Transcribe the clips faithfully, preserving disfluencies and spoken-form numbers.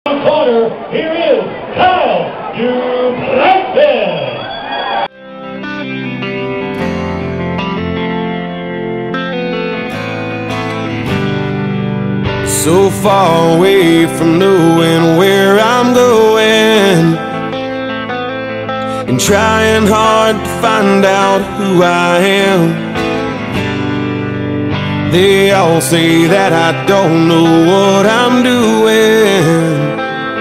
corner, here is Kyle DuPlessis. So far away from knowing where I'm going, and trying hard to find out who I am. They all say that I don't know what I'm doing.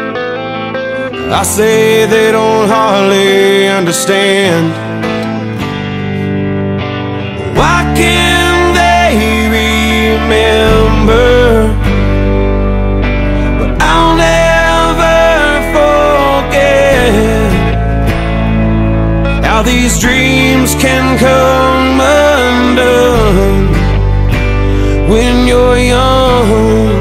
I say they don't hardly understand. Why can't they remember? But I'll never forget how these dreams can come undone when you're young.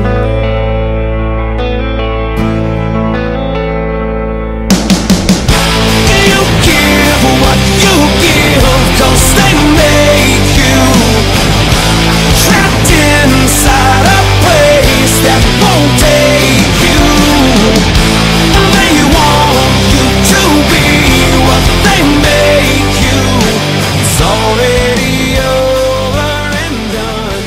You give what you give, 'cause they make you trapped inside a place that won't take you. They want you to be what they make you. It's already over and done.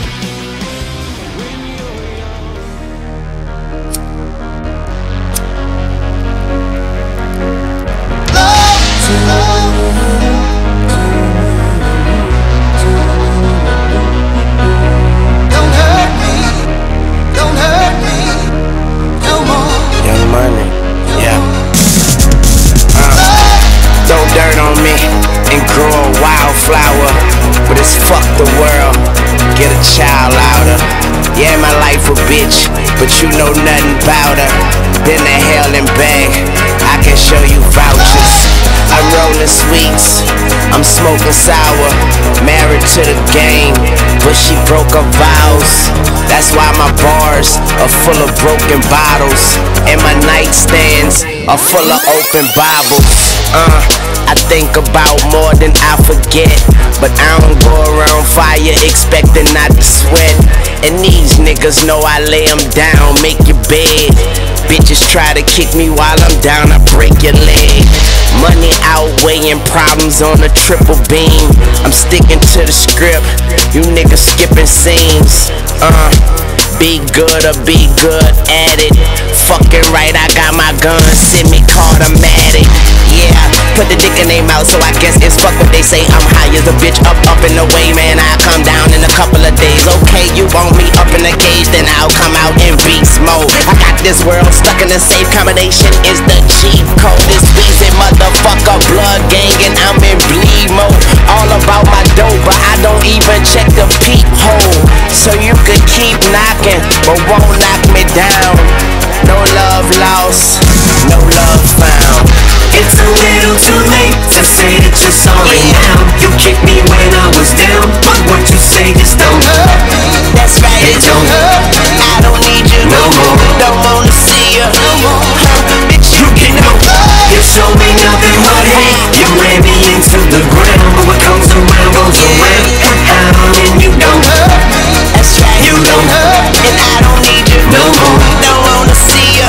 Flower, but it's fuck the world, get a child louder. Yeah, my life a bitch, but you know nothing about her. Been to hell and back, I can show you vouchers. I'm rolling sweets, I'm smoking sour. Married to the game, but she broke her vows. That's why my bars are full of broken bottles, and my nightstands are full of open Bibles. Uh, I think about more than I forget, but I don't go around fire expecting not to sweat. And these niggas know I lay them down, make your bed. Bitches try to kick me while I'm down, I break your leg. Money outweighing problems on a triple beam. I'm sticking to the script, you niggas skipping scenes. Uh, be good or be good at it. Fucking right, I got my gun, semi-automatic. Yeah, put the dick in their mouth, so I guess it's fuck what they say. I'm high as a bitch, up, up in the way, man. I come down in a couple of days. Okay, you want me up in the cage, then I'll come out in beast mode. I got this world stuck in a safe combination, is the cheat code. This Weezy motherfucker, blood gang, and I'm in bleed mode. All about my dope, but I don't even check the peephole. So you could keep knocking, but won't knock me down. No love lost, no love found. It's a little too late to say that you're sorry now. You kicked me when I was down, but what you say just don't hurt me. That's right, it don't hurt me. I don't need you no more. Don't wanna see you no more. Bitch, you can know. You showed me nothing but hate. You ran me into the ground, but what comes around goes around. Out and you don't hurt me. That's right, you don't hurt me. And I don't need you no more. Don't wanna see you.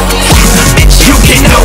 Bitch, you can know.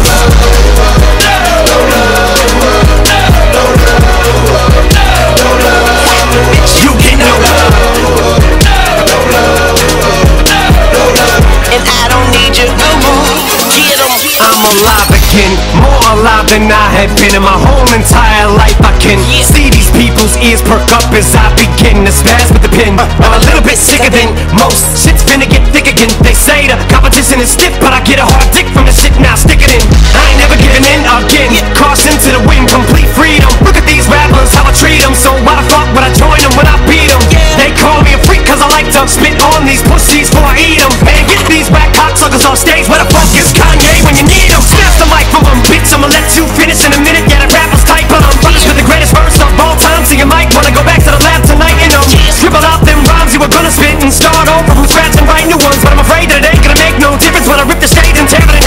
I'm alive again, more alive than I have been in my whole entire life. I can see these people's ears perk up as I begin to spaz with the pen. I'm a little bit sicker than most, shit's finna get thick again. They say the competition is stiff, but I get a hard dick from the shit, now stick it in. I ain't never giving in again, caution to the wind, complete freedom. Look at these rappers, how I treat them, so why the fuck would I join them when I beat them? They call me a freak cause I like to spit on these pussies before I eat them. Man, get these whack cocksuckers off stage, where the fuck is Kanye when you need him? Snatch the mic from him, bitch, I'ma let you finish in a minute. Yeah, that rapper's tight, but I'm finished with the greatest verse of all time. So you might wanna go back to the lab tonight and um scribble out them rhymes you were gonna spit and start over from scratch and write new ones. But I'm afraid that it ain't gonna make no difference when I rip the stage and tear it in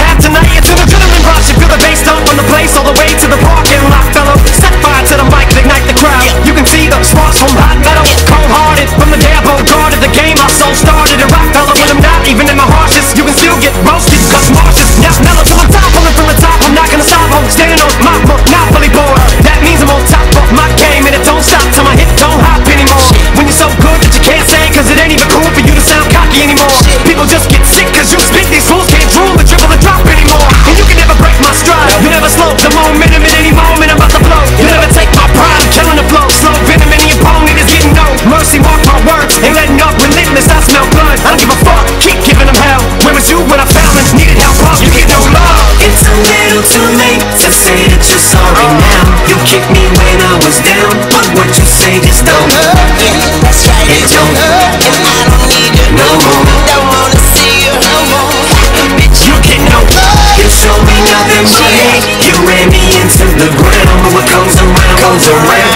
nothing but hate. You ran me into the ground, but what comes around, comes around.